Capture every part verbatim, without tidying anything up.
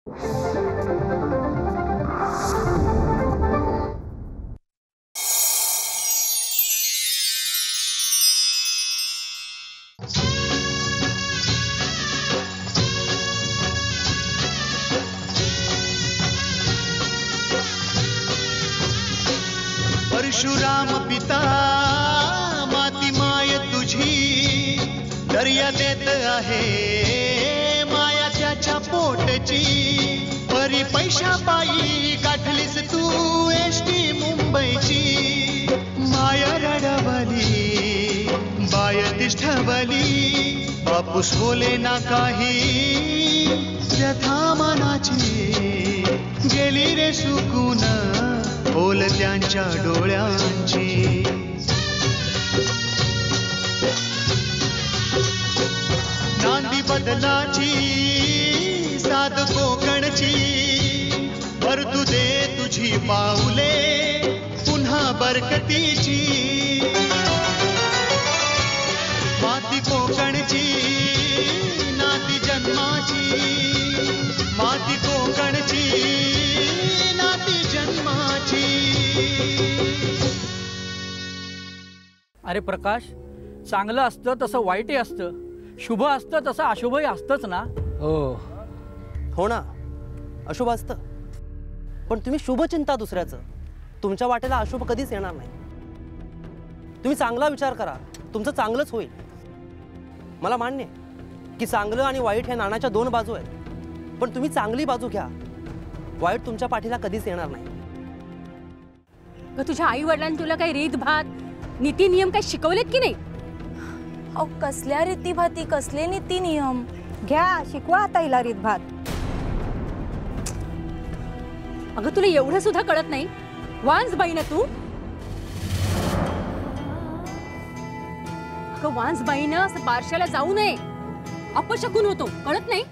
परशुराम पिता माती माय तुझी दर्या देत आहे माया त्याच्या पोटची परी पैशा पायी गाठलीस तू एसटी मुंबईची माया रडवली बाय तिष्ठवली बापूस बोले ना काही व्यथा मनाची गेली रे सुकून बोल त्यांच्या डोळ्यांची नांदी बदलाची साध कोकणची भरतू दे तुझी पाऊले पुन्हा बरकतीची माती कोकणची नाती जन्माची माती कोकणची नाती जन्माची. अरे प्रकाश, चांगलं असतं तसं वाईटही असतं, शुभ असतं तसं अशुभही असतंच ना. हो हो ना, अशुभ असतं, पण तुम्ही शुभ चिंता दुसऱ्याचं, तुमच्या वाटेला अशुभ कधीच येणार नाही. तुम्ही चांगला विचार करा, तुमचं चांगलंच होईल. मला मान्य आहे की चांगलं आणि वाईट हे नाण्याच्या दोन बाजू आहेत, पण तुम्ही चांगली बाजू घ्या, वाईट तुमच्या पाठीला कधीच येणार नाही. तुझ्या आई वडिलांनी तुला काही रीत भात नीती नियम काही शिकवलेत की नाही? अहो कसल्या रीतीभाती, कसले नीती नियम? घ्या शिकवा आता हिला रीतभात. अगं तुला एवढं सुद्धा कळत नाही? वांस बाई ना तू. अगं वांस बाईनं असं बारशाला जाऊ नये, अपशकुन होतो, कळत नाही?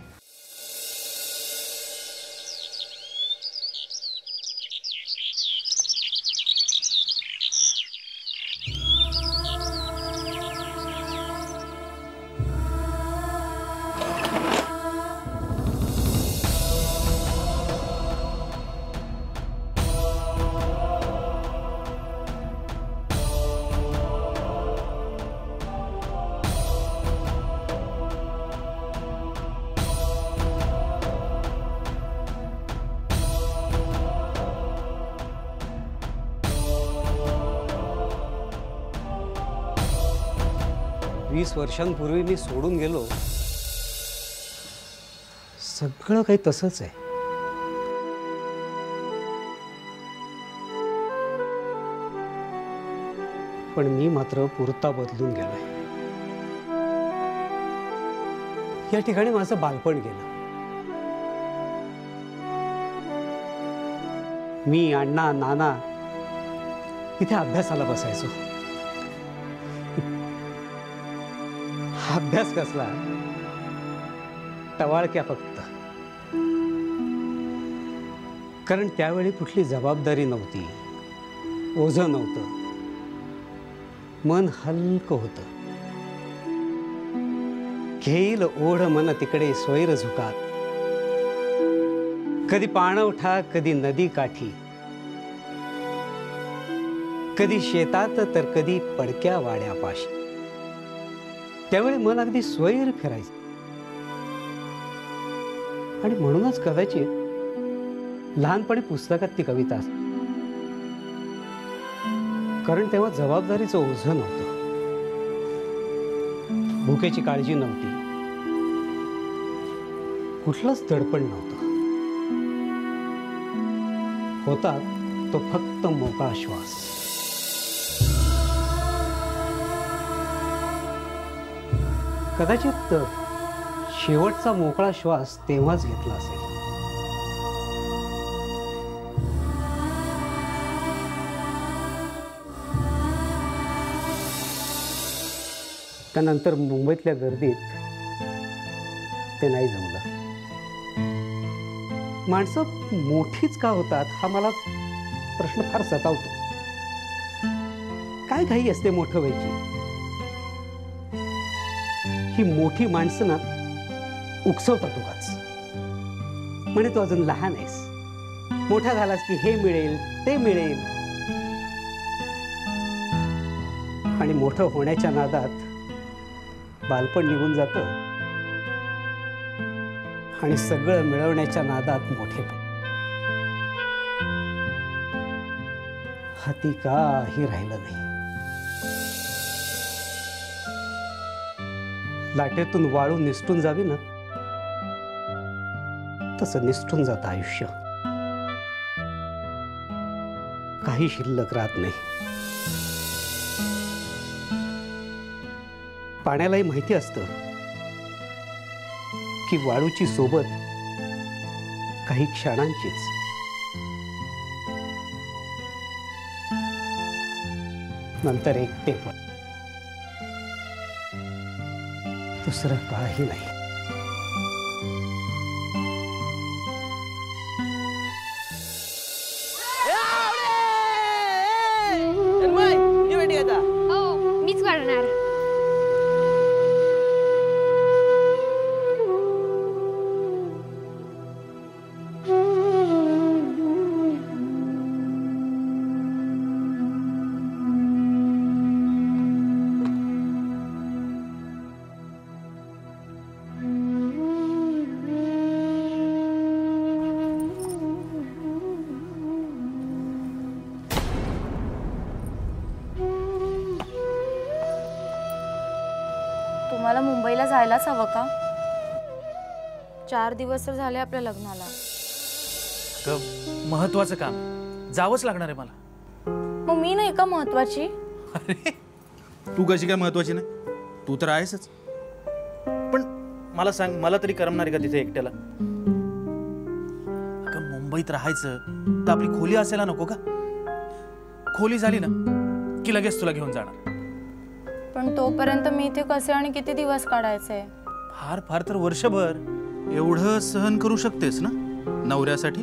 वीस वर्षांपूर्वी मी सोडून गेलो, सगळं काही तसंच आहे. पण मी मात्र पुरता बदलून गेलोय. या ठिकाणी माझं बालपण गेलं. मी अण्णा नाना इथे अभ्यासाला बसायचो. अभ्यास कसला, टवाळक्या फक्त. कारण त्यावेळी कुठली जबाबदारी नव्हती, ओझं नव्हतं, मन हलकं होतं. घेईल ओढ मन तिकडे स्वैर झुकात, कधी पाणवठा कधी नदी काठी, कधी शेतात तर कधी पडक्या वाड्यापाशी. त्यावेळी मन अगदी स्वैर फिरायचं. आणि म्हणूनच कदाचित लहानपणी पुस्तकात ती कविता असते. कारण तेव्हा जबाबदारीचं ओझं नव्हतं, भुकेची काळजी नव्हती, कुठलंच दडपण नव्हतं. होता तो फक्त मोकळा श्वास. कदाचित शेवटचा मोकळा श्वास तेव्हाच घेतला असेल. त्यानंतर मुंबईतल्या गर्दीत ते नाही जमलं. माणसं मोठीच का होतात हा मला प्रश्न फार सतावतो. काय घाई असते मोठं व्हायची? ही मोठी माणसं ना उकसवतात उगाच. म्हणे तू अजून लहान आहेस, मोठा झालास की हे मिळेल ते मिळेल, आणि मोठं होण्याच्या नादात बालपण निघून जातं आणि सगळं मिळवण्याच्या नादात मोठेपण. हाती काही राहिलं नाही. लाटेतून वाळू निसटून जावी ना, तसं निसटून जातं आयुष्य. काही शिल्लक राहत नाही. पाण्यालाही माहिती असतं की वाळूची सोबत काही क्षणांचीच. नंतर एकटेपण, दुसरं काही नाही. हो मीच करणार. तुम्हाला मुंबईला जायलाच हवं का? चार दिवस तर झाले आपल्या लग्नाला. महत्वाचं काम जावंच लागणार आहे मला. मग मी नाही का महत्वाची? अरे तू कशी काय महत्वाची नाही? तू तर आहेसच. पण मला सांग, मला तरी करमणार आहे का तिथे एकट्याला? अगं मुंबईत राहायचं तर आपली खोली असायला नको का? खोली झाली ना की लगेच तुला घेऊन जाणार. पण तोपर्यंत मी इथे कसे आणि किती दिवस काढायचे? फार फार तर वर्षभर. एवढं सहन करू शकतेस ना नवऱ्यासाठी?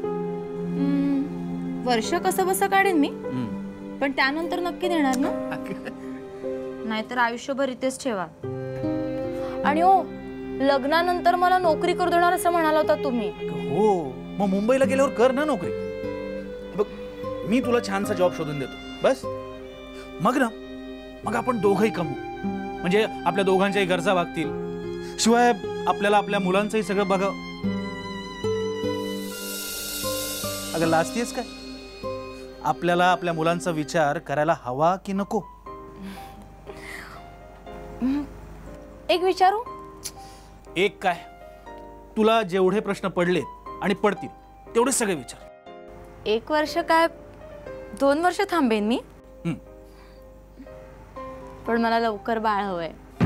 वर्ष कसं बसं काढेन मी, पण त्यानंतर नक्की देणार ना. नाहीतर आयुष्यभर इथेच ठेवा. आणि हो, लग्नानंतर मला नोकरी करू देणार असं म्हणाला होता तुम्ही. हो, मग मुंबईला गेल्यावर कर ना नोकरी. बघ मी तुला छानसा जॉब शोधून देतो बस. मग ना मग आपण दोघंही कमवू, म्हणजे आपल्या दोघांच्याही गरजा भागतील. शिवाय आपल्याला आपल्या मुलांचंही सगळं बघावं. अगं लाजतीयस काय? आपल्याला आपल्या मुलांचा विचार करायला हवा की नको? एक विचारू? एक काय, तुला जेवढे प्रश्न पडले आणि पडतील तेवढे सगळे विचार. एक वर्ष काय, दोन वर्ष थांबेन मी. पण मला लवकर बाळ हवंय.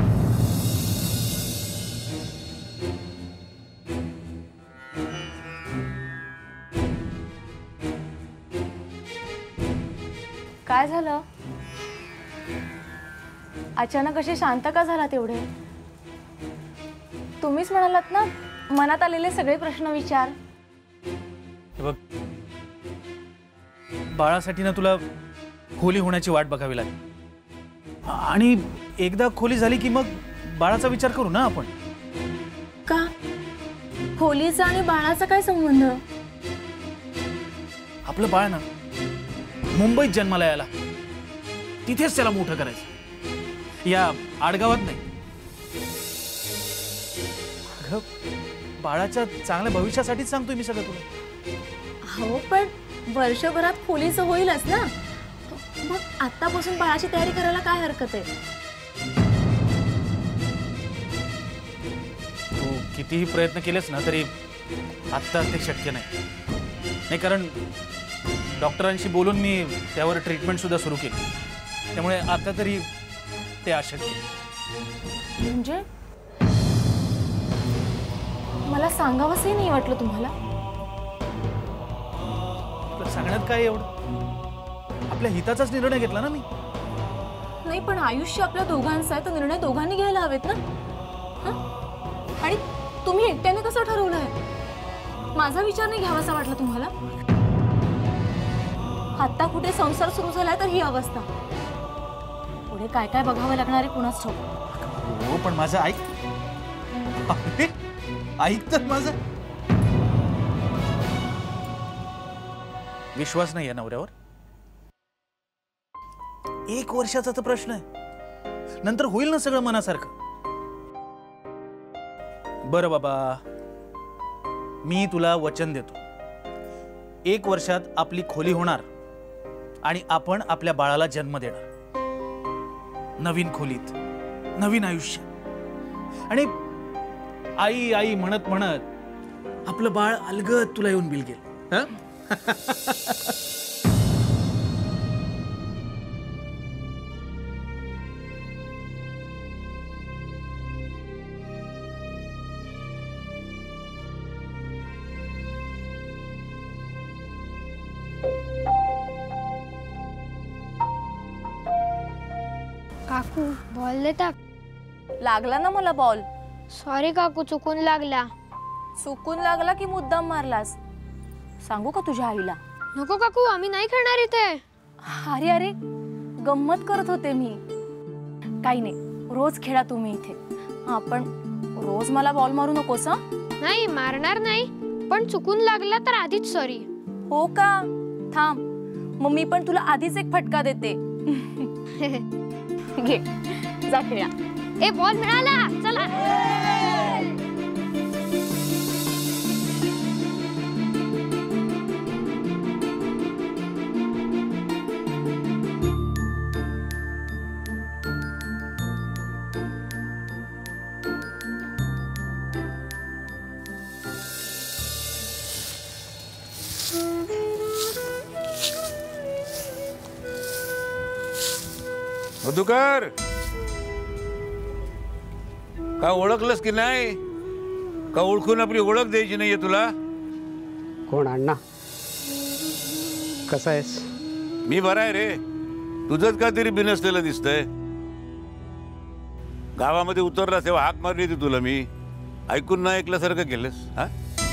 काय झालं? अचानक असे शांत का झाला तेवढे? तुम्हीच म्हणालात ना मनात आलेले सगळे प्रश्न विचार. बघ बाळासाठी ना तुला खोली होण्याची वाट बघावी लागेल. आणि एकदा खोली झाली की मग बाळाचा विचार करू ना आपण. का? खोलीचा आणि बाळाचा काय संबंध? आपलं बाळ ना मुंबईत जन्माला यायला, तिथेच त्याला मोठं करायचं, या आडगावात नाही. अगं बाळाच्या चांगल्या भविष्यासाठीच सांगतोय मी सगळं तुला. हो पण वर्षभरात खोलीचं होईलच ना. मग आतापासून बाळाची तयारी करायला काय हरकत आहे? तू कितीही प्रयत्न केलेस ना तरी आत्ता ते शक्य नाही. नाही कारण डॉक्टरांशी बोलून मी त्यावर ट्रीटमेंट सुद्धा सुरू केली. त्यामुळे आता तरी ते अशक्य. म्हणजे मला सांगावंसही नाही वाटलं तुम्हाला? तर सांगण्यात काय एवढं? आपल्या हिताचाच निर्णय घेतला ना मी. नाही पण आयुष्य आपल्या दोघांचं आहे, तर निर्णय दोघांनी घ्यायला हवेत ना. आणि तुम्ही एकट्याने कसं ठरवलंय? माझा विचार नाही घ्यावासा वाटला तुम्हाला? आता कुठे संसार सुरू झालाय तर ही अवस्था. पुढे काय काय बघावं लागणार आहे कुणाच ठाऊक. हो पण माझं ऐक. ऐक तर माझं. विश्वास नाही आहे नवऱ्यावर? एक वर्षाचा तर प्रश्न आहे, नंतर होईल ना सगळं मनासारखं. बरं बाबा, मी तुला वचन देतो, एक वर्षात आपली खोली होणार आणि आपण आपल्या बाळाला जन्म देणार. नवीन खोलीत, नवीन आयुष्य. आणि आई आई म्हणत म्हणत आपलं बाळ अलगद तुला येऊन बिलगेल. हं? काकू बॉल देता? लागला ना मला बॉल. सॉरी काकू, चुकून लागला. चुकून लागला की मुद्दाम मारलास? सांगू का तुझ्या आईला? नको काकू, आम्ही नाही खेळणार इथे. अरे अरे, गंमत करत होते मी. काही नाही, रोज खेळा तुम्ही इथे. हा, पण रोज मला बॉल मारू नकोस. हं? नाही मारणार नाही, पण चुकून लागला तर आधीच सॉरी. हो का? थांब, मग मी पण तुला आधीच एक फटका देते. घे, जा खेळा. ए बॉल मिळाला, चला. मधुकर, का ओळखलंस की नाही? का ओळखून आपली ओळख द्यायची नाहीये तुला? कोण अण्णा? कसा आहेस? मी बरा आहे रे. तुझंच काहीतरी बिनसलेलं दिसतंय. गावामध्ये उतरला तेव्हा हाक मारली होती तुला मी. ऐकून नाही ऐकल्यासारखं केलंस. हा,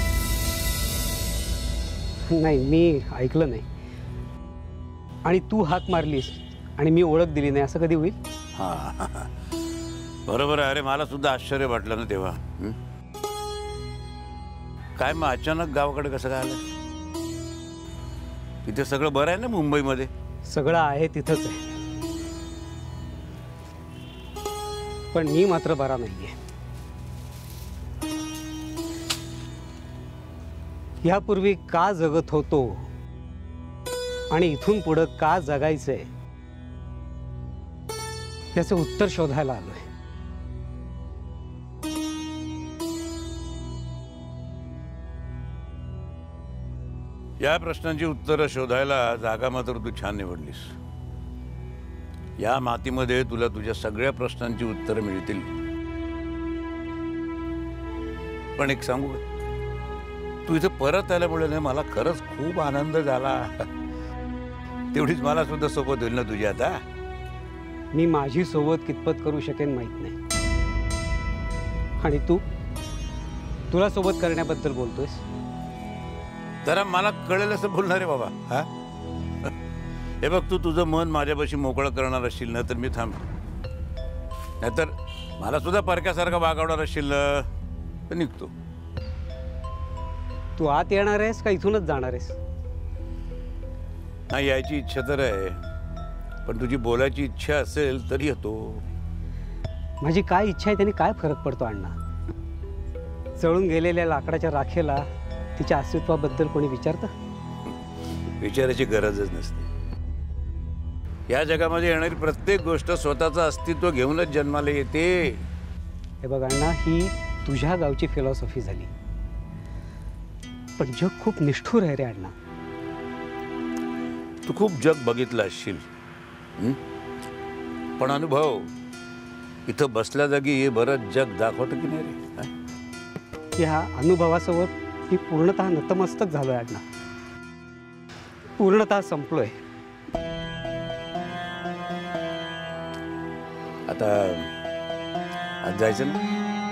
नाही मी ऐकलं नाही. आणि तू हाक मारलीस आणि मी ओळख दिली नाही असं कधी होईल? हा, बरोबर आहे. अरे मला सुद्धा आश्चर्य वाटलं ना तेव्हा. हं? काय मग अचानक गावाकडे कसं काय आलं? तिथे सगळं बरं आहे ना मुंबईमध्ये? सगळं आहे तिथंच आहे, पण मी मात्र बरा नाहीये. यापूर्वी का जगत होतो आणि इथून पुढं का जगायचंय याचं उत्तर शोधायला आलोय. या प्रश्नांची उत्तरं शोधायला जागा मात्र तू छान निवडलीस. या मातीमध्ये तुला तुझ्या सगळ्या प्रश्नांची उत्तरं मिळतील. पण एक सांगू का, तू इथे परत आल्यामुळे ना मला खरंच खूप आनंद झाला. तेवढीच मला सुद्धा सोबत होईल ना तुझी आता? मी माझी सोबत कितपत करू शकेन माहित नाही, आणि तू तुला सोबत करण्याबद्दल बोलतोयस? जरा मला कळेल असं बोलणार आहे बाबा. हा, हे बघ, तू तुझं मन माझ्यापाशी मोकळं करणार असशील ना तर मी थांबतो. नाहीतर मला सुद्धा परक्यासारखा वागवणार असशील ना तर निघतो. तू आत येणार आहेस का इथूनच जाणार आहेस? नाही, यायची इच्छा तर आहे, पण तुझी बोलायची इच्छा असेल तरी येतो. माझी काय इच्छा आहे त्याने काय फरक पडतो अण्णा? जळून गेलेल्या लाकडाच्या राखेला तिच्या अस्तित्वाबद्दल कोणी विचारतं? विचारायची गरजच नसते. या जगामध्ये येणारी प्रत्येक गोष्ट स्वतःचं अस्तित्व घेऊनच जन्माला येते. हे बघ अण्णा, ही तुझ्या गावची फिलॉसॉफी झाली, पण जग खूप निष्ठुर आहे रे अण्णा. तू खूप जग बघितलं असशील, पण अनुभव इथं बसल्या जागी हे बरंच जग दाखवतं की नाही रे? या अनुभवासोबत मी पूर्णतः नतमस्तक झालोय अण्णा. पूर्णतः संपलोय. आता आज जायचं ना?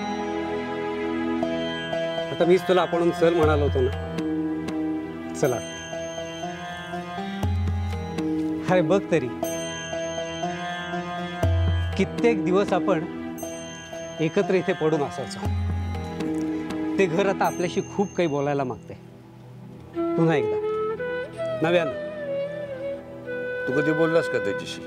आता मीच तुला आपण चल म्हणालो होतो ना. चला. अरे बघ तरी, कित्येक दिवस आपण एकत्र इथे पडून असायचो. ते घर आता आपल्याशी खूप काही बोलायला मागते. पुन्हा एकदा नव्यानं. तू कधी बोललास का त्याच्याशी?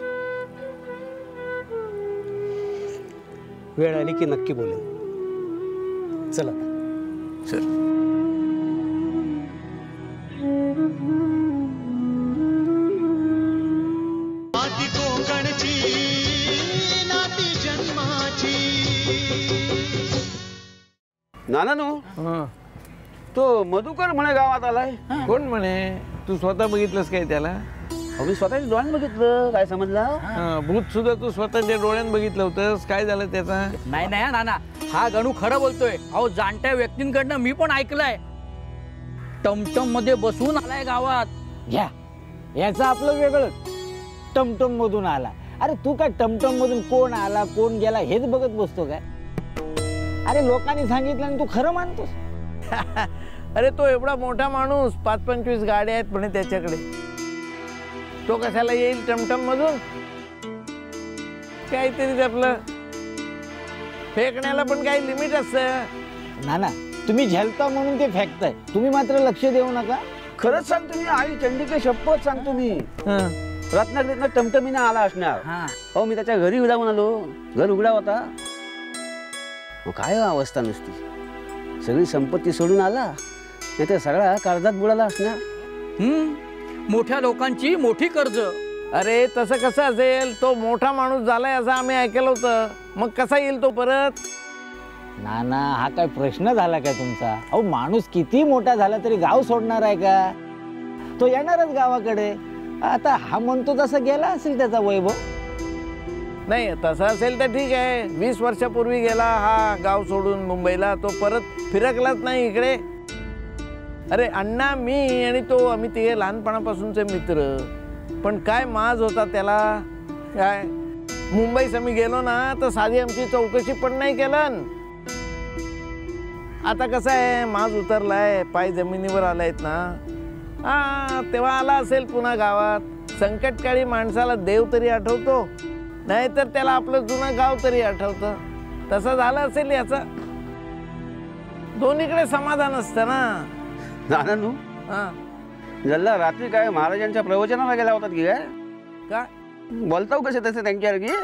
वेळ आली की नक्की बोलेन. चला चल. माती कोकणची नाती जन्माची. नाना नो तो मधुकर म्हणे गावात आलाय. कोण म्हणे? तू स्वतः बघितलंस काय त्याला? मी स्वतःच्या डोळ्यात बघितलं. काय समजला? भूत सुद्धा तू स्वतःच्या डोळ्यात बघितलं होतंस. काय झालं त्याचा? नाही नाही नाना, हा गणू खरं बोलतोय. अहो जाणत्या व्यक्तींकडनं मी पण ऐकलंय. टमटम मध्ये बसून आलाय गावात. घ्या, याचं आपलं वेगळंच. टमटम मधून आला. अरे तू काय टमटम मधून कोण आला कोण गेला हेच बघत बसतो काय? अरे लोकांनी सांगितलं आणि तू खरं मानतोस? अरे तो एवढा मोठा माणूस, पाच पंचवीस गाड्या आहेत म्हणे त्याच्याकडे. तो कशाला येईल टमटम मधून? काहीतरी आपलं फेकण्याला पण काही लिमिट असतं. ना ना, तुम्ही झेलता म्हणून ते फेकताय. तुम्ही मात्र लक्ष देऊ नका. खरंच सांगतो मी, आई चंडिके शपथ सांगतो मी. रत्नागिरीतनं टमटमीने आला असणार. हो, मी त्याच्या घरी जाऊन आलो. घर उघडा होता. काय अवस्था नुसती. सगळी संपत्ती सोडून आला. नाही तर सगळा कर्जात बुडाला असणार. हम्म, मोठ्या लोकांची मोठी कर्ज. अरे तसं कसं असेल? तो मोठा माणूस झालाय असं आम्ही ऐकलं होतं. मग कसा येईल तो परत? ना ना, हा काय प्रश्न झाला काय तुमचा? अहो माणूस किती मोठा झाला तरी गाव सोडणार आहे का? तो येणारच गावाकडे. आता हा म्हणतो तसं गेला असेल त्याचा वैभव. नाही तसं असेल तर ठीक आहे. वीस वर्षापूर्वी गेला हा गाव सोडून मुंबईला. तो परत फिरकलाच नाही इकडे. अरे अण्णा, मी आणि तो आम्ही ते लहानपणापासूनचे मित्र. पण काय माज होता त्याला. काय मुंबईस आम्ही गेलो ना तर साधी आमची चौकशी पण नाही केलं. आता कसं आहे, माज उतरलाय, पाय जमिनीवर आलायत ना. हा, तेव्हा आला असेल पुन्हा गावात. संकटकाळी माणसाला देव तरी आठवतो, नाहीतर त्याला आपलं जुनं गाव तरी आठवतं. तसं झालं असेल याचं. दोन्हीकडे समाधान असतं ना. नाना नू, जल्ला रात्री काय महाराजांच्या प्रवचनाला गेला होतात की काय? का बोलताव कसे तसे त्यांच्यावर की?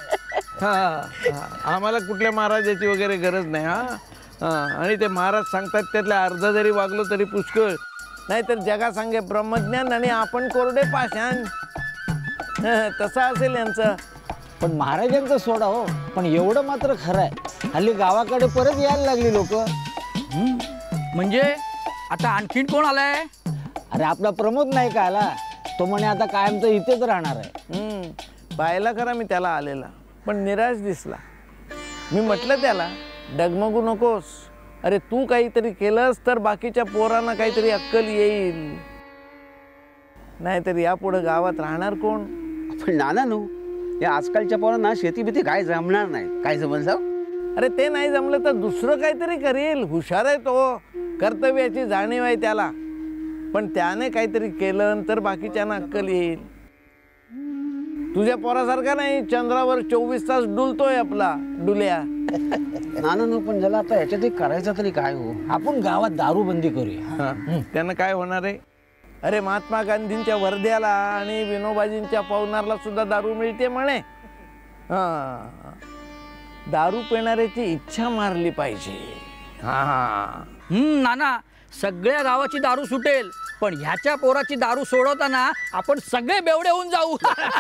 हा, आम्हाला कुठल्या महाराजाची वगैरे गरज नाही. हा, आणि ते महाराज सांगतात त्यातल्या अर्ध जरी वागलो तरी पुष्कळ. नाहीतर जगा सांगे ब्रह्मज्ञान आणि आपण कोरडे पाषाण. तसं असेल यांचं. पण महाराजांचं सोडा हो, पण एवढं मात्र खरं आहे, हल्ली गावाकडे परत यायला लागली लोक. म्हणजे आता आणखीन कोण आलाय? अरे आपला प्रमोद नाही का आला? तो म्हणे आता कायमचं इथेच राहणार आहे. हम्म, पाहायला खरा मी त्याला आलेला, पण निराश दिसला. मी म्हटलं त्याला, डगमगू नकोस. अरे तू काहीतरी केलंस तर बाकीच्या पोरांना काहीतरी अक्कल येईल. नाहीतर यापुढे गावात राहणार कोण? पण नाना नू, या आजकालच्या पोरांना शेती बिती काय जमणार नाही. काय समजलं? अरे ते नाही जमलं तर दुसरं काहीतरी करेल. हुशार आहे तो, कर्तव्याची जाणीव आहे त्याला. पण त्याने काहीतरी केलं तर बाकीच्यांना अक्कल येईल. तुझ्या पोरासारखा नाही चंद्रावर चोवीस तास डुलतोय आपला डुल्या. नाना नू, पण ज्याला आता याच्यात एक करायचं तरी काय हो? आपण गावात दारूबंदी करूया. त्यानं काय होणार आहे? अरे महात्मा गांधींच्या वर्ध्याला आणि विनोबाजींच्या पवनारला सुद्धा दारू मिळते म्हणे. हा, दारू पिणाऱ्याची इच्छा मारली पाहिजे. हा हा हम्म नाना, सगळ्या गावाची दारू सुटेल, पण ह्याच्या पोराची दारू सोडवताना आपण सगळे बेवडे होऊन जाऊ.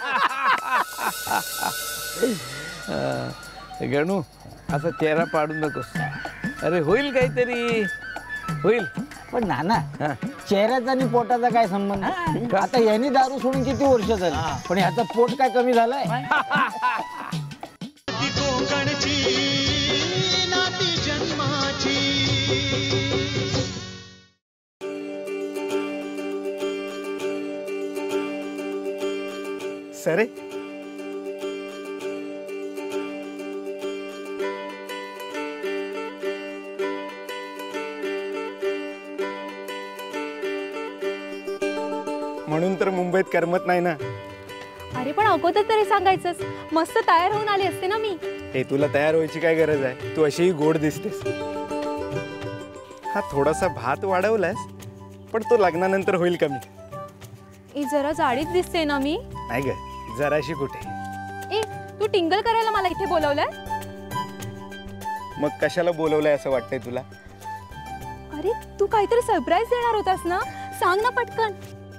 गणू, असा चेहरा पाडू नकोस. अरे होईल काहीतरी, होईल. पण नाना, चेहऱ्याचा आणि पोटाचा काय संबंध? आता यांनी दारू सोडून किती वर्ष झाली, पण ह्याचं पोट काय कमी झालंय? कोकणची नाती जन्माची. सरे, म्हणून तर मुंबईत करमत नाही ना. अरे पण अगोदर तरी सांगायचंस, मस्त तयार होऊन आली असते ना मी. हे तुला तयार व्हायची काय गरज आहे? तू अशीही गोड दिसतेस. हा थोडासा भात वाढवलास, पण तो लग्नानंतर होईल कमी. ए जरा जाडीत दिसते ना मी. नाही ग, जराशी कुठे. ए तू टिंगल करायला मला इथे बोलवलंय? मग कशाला बोलवलंय असं वाटतंय तुला? अरे तू काहीतरी सरप्राईज देणार होतास ना, सांग ना पटकन.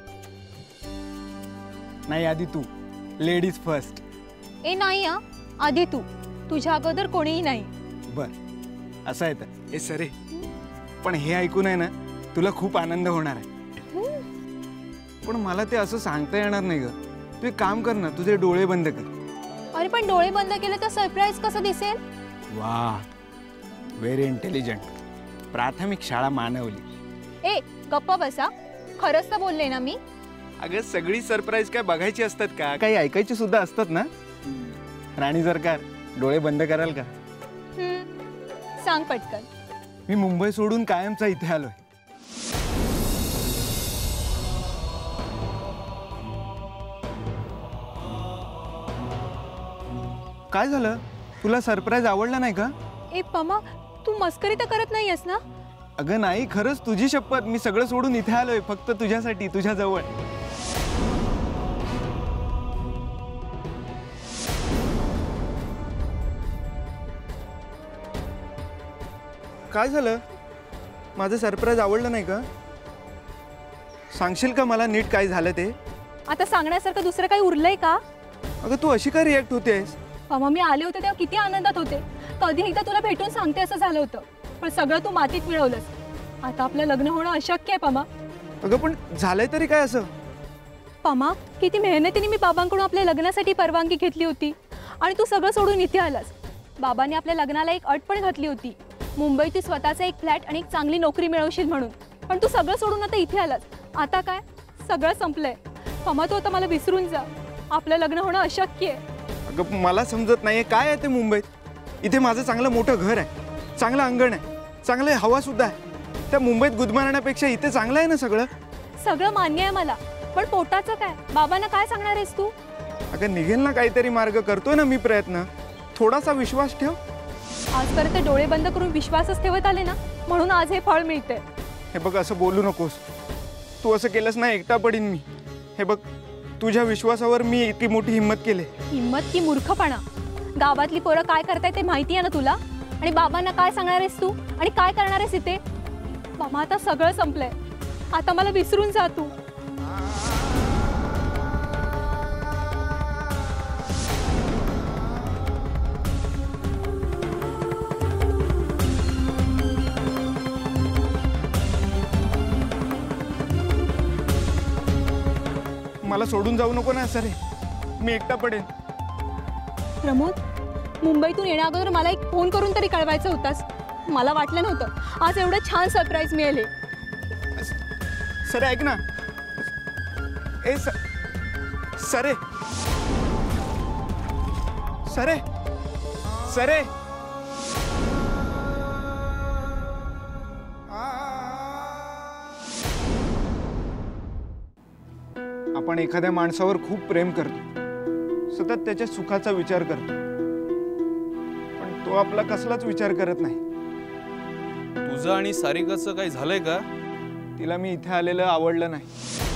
नाही, आधी तू. Ladies first. ए नाही हा, आधी तू. तुझ्या अगोदर कोणीही नाही. बर, असं आहे तर. ए सरे, पण हे ऐकून आहे ना तुला खूप आनंद होणार आहे. पण मला ते असं सांगता येणार नाही ग. तू एक काम कर ना, तुझे डोळे बंद कर. अरे पण डोळे बंद केले तर सरप्राईज कसं दिसेल? वा, व्हेरी इंटेलिजंट. प्राथमिक शाळा मानवली. ए गप्पा बसा, खरंच तर बोलले ना मी. अगं सगळी सरप्राईज काय बघायची असतात का? काही ऐकायची सुद्धा असतात ना. राणी सरकार, डोळे बंद कराल का? सांग पटकन. मी मुंबई सोडून कायमचा इथे आलोय. काय झालं? तुला सरप्राईज आवडला नाही का? ए पमा, तू मस्करी तर करत नाहीयेस ना? अगं नाही, खरंच तुझी शपथ. मी सगळं सोडून इथे आलोय फक्त तुझ्यासाठी, तुझ्या जवळ. काय झालं? माझं सरप्राईज आवडलं नाही का? सांगशील का मला नीट काय झालं ते? आता सांगण्यासारखं दुसरं काही उरलंय का? अगं तू अशी का रिॲक्ट होतेस? पमा, मी आले होते तेव्हा किती आनंदात होते. कधी एकदा तुला भेटून सांगते असं झालं होतं, पण सगळं तू मातीत मिळवलंस. आता आपलं लग्न होणं अशक्य आहे पमा. अगं पण झालंय तरी काय असं? पमा, किती मेहनतीने मी बाबांकडून आपल्या लग्नासाठी परवानगी घेतली होती आणि तू सगळं सोडून इथे आलास. बाबांनी आपल्या लग्नाला एक अट पण घातली होती, मुंबईत तू स्वतःचा एक फ्लॅट आणि एक चांगली नोकरी मिळवशील म्हणून. पण तू सगळं सोडून आता इथे आलास. आता काय? सगळं संपलंय. पमा, तू आता मला विसरून जा. आपलं लग्न होणं अशक्य आहे. अगं मला समजत नाहीये काय आहे ते मुंबईत. इथे माझं चांगलं मोठं घर आहे, चांगलं अंगण आहे, चांगलं हवा सुद्धा आहे. त्या मुंबईत गुदमरण्यापेक्षा इथे चांगलं आहे ना सगळं. सगळं मान्य आहे मला, पण पोटाचं काय? बाबांना काय सांगणार आहेस तू? अगं निघेल ना काहीतरी मार्ग. करतोय ना मी प्रयत्न. थोडासा विश्वास ठेव. आजपर्यंत डोळे बंद करून विश्वासच ठेवत आले ना, म्हणून आज हे फळ मिळते. हे बघ, असं बोलू नकोस. तू असं केलंस ना एकटा पडीन मी. हे बघ, तुझ्या विश्वासावर मी इतकी मोठी हिंमत केली. हिंमत की मूर्खपणा? गावातली पोरं काय करताय ते माहिती आहे ना तुला? आणि बाबांना काय सांगणार आहेस तू आणि काय करणार आहेस इथे? बाबा, आता सगळं संपलंय. आता मला विसरून जा तू. मला सोडून जाऊ नको ना सरे, मी एकटा पडेन. प्रमोद, मुंबईतून येण्या अगोदर मला एक फोन करून तरी कळवायचं होतास. मला वाटलं नव्हतं आज एवढं छान सरप्राईज मिळेल. सरे ऐक ना. ए स सरे सरे सरे आपण एखाद्या माणसावर खूप प्रेम करतो, सतत त्याच्या सुखाचा विचार करतो, पण तो आपला कसलाच विचार करत नाही. तुझं आणि सारिकाचं काही झालंय का? तिला मी इथे आलेलं आवडलं नाही.